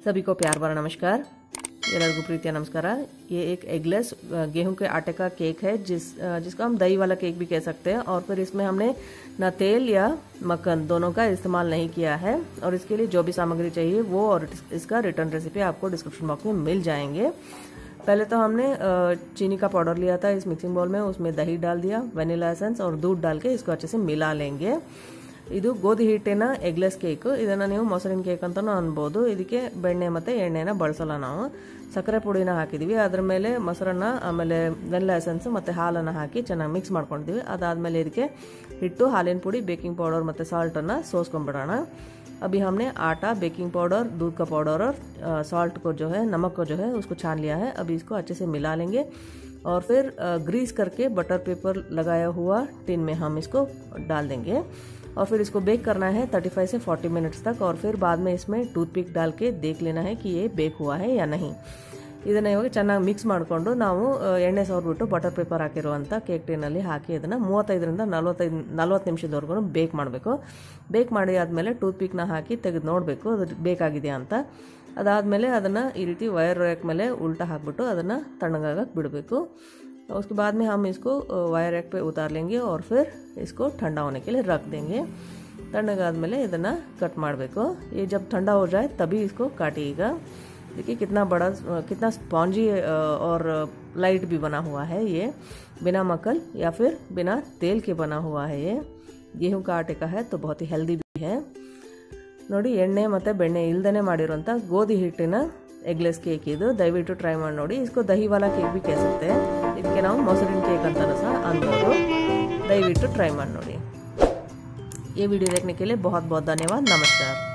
सभी को प्यार भरा नमस्कार। ಎಲ್ಲರಿಗೂ ಪ್ರೀತಿಯ नमस्कार। ये एक एगलेस गेहूं के आटे का केक है जिसको हम दही वाला केक भी कह सकते हैं। और फिर इसमें हमने ना तेल या मक्खन दोनों का इस्तेमाल नहीं किया है। और इसके लिए जो भी सामग्री चाहिए वो और इसका रिटर्न रेसिपी आपको डिस्क्रिप्शन बॉक्स में मिल जाएंगे। पहले तो हमने चीनी का पाउडर लिया था इस मिक्सिंग बाउल में, उसमें दही डाल दिया, वेनिला एसेंस और दूध डाल के इसको अच्छे से मिला लेंगे। ಇದು ಗೋಧಿ ಹಿಟ್ಟಿನ ಎಗ್ಲೆಸ್ ಕೇಕ್, ಇದನ್ನು ನೀವು ಮೊಸರಿನ ಕೇಕ್ ಅಂತಲೂ ಅನ್ಬೋದು। ಇದಕ್ಕೆ ಬೆಣ್ಣೆ ಮತ್ತು ಎಣ್ಣೆನ ಬಳಸಲ್ಲ, ನಾವು ಸಕ್ಕರೆ ಪುಡಿನ ಹಾಕಿದ್ದೀವಿ, ಅದ್ರ ಮೇಲೆ ಮೊಸರನ್ನ ಆಮೇಲೆ ವೆನಿಲಾ ಎಸೆನ್ಸ್ ಮತ್ತು ಹಾಲನ್ನು ಹಾಕಿ ಚೆನ್ನಾಗಿ ಮಿಕ್ಸ್ ಮಾಡ್ಕೊಂಡಿದ್ದೀವಿ। ಅದಾದಮೇಲೆ ಇದಕ್ಕೆ ಹಿಟ್ಟು, ಹಾಲಿನ ಪುಡಿ, ಬೇಕಿಂಗ್ ಪೌಡರ್ ಮತ್ತು ಸಾಲ್ಟನ್ನು ಸೋಸ್ಕೊಂಡ್ಬಿಡೋಣ। अभी हमने आटा, बेकिंग पाउडर, दूध का पाउडर और सॉल्ट को जो है, नमक को जो है उसको छान लिया है। अभी इसको अच्छे से मिला लेंगे और फिर ग्रीस करके बटर पेपर लगाया हुआ टिन में हम इसको डाल देंगे और फिर इसको बेक करना है 35 से 40 मिनट्स तक। और फिर बाद में इसमें टूथपिक डाल के देख लेना है कि ये बेक हुआ है या नहीं। ಇದನ್ನು ಇವಾಗ ಚೆನ್ನಾಗಿ ಮಿಕ್ಸ್ ಮಾಡಿಕೊಂಡು ನಾವು ಎಣ್ಣೆ ಸವರ್ಬಿಟ್ಟು ಬಟರ್ ಪೇಪರ್ ಹಾಕಿರುವಂಥ ಕೇಕ್ ಟಿನ್ನಲ್ಲಿ ಹಾಕಿ ಇದನ್ನು 35ರಿಂದ 40 ನಿಮಿಷದವರೆಗೂ ಬೇಕ್ ಮಾಡಬೇಕು। ಬೇಕ್ ಮಾಡಿ ಆದಮೇಲೆ ಟೂತ್ಪಿಕ್ನ ಹಾಕಿ ತೆಗೆದು ನೋಡಬೇಕು ಅದು ಬೇಕಾಗಿದೆಯಾ ಅಂತ। ಅದಾದಮೇಲೆ ಅದನ್ನು ಈ ರೀತಿ वायर रैक ಮೇಲೆ उल्टा ಹಾಕಿಬಿಟ್ಟು ಅದನ್ನು ತಣ್ಣಗಾಗಕ್ಕೆ ಬಿಡಬೇಕು। उसके बाद में हम इसको वायर रैक पे उतार लेंगे और फिर इसको ठंडा होने के लिए रख देंगे। ತಣ್ಣಗಾದ್ಮೇಲೆ ಇದನ್ನು ಕಟ್ ಮಾಡಬೇಕು। ये जब ठंडा हो जाए तभी इसको काटिएगा। देखिए कितना स्पॉन्जी और लाइट भी बना हुआ है। ये बिना मक्खन या फिर बिना तेल के बना हुआ है। ये गेहूं का आटे का है तो बहुत ही हेल्दी भी है। ನೋಡಿ ಎಣ್ಣೆ ಮತ್ತು ಬೆಣ್ಣೆ ಇಲ್ದೇ ಮಾಡಿರುವಂಥ ಗೋಧಿ ಹಿಟ್ಟಿನ ಎಗ್ಲೆಸ್ ಕೇಕ್ ಇದು, ದಯವಿಟ್ಟು ಟ್ರೈ ಮಾಡಿ ನೋಡಿ। इसको दही वाला केक भी कह सकते हैं, ಇದಕ್ಕೆ ನಾವು ಮೊಸರಿನ ಕೇಕ್ ಅಂತಲೂ ಸಹ ಅನ್ಬೋದು। ದಯವಿಟ್ಟು ಟ್ರೈ ಮಾಡಿ ನೋಡಿ। ये वीडियो देखने के लिए बहुत बहुत धन्यवाद। नमस्कार।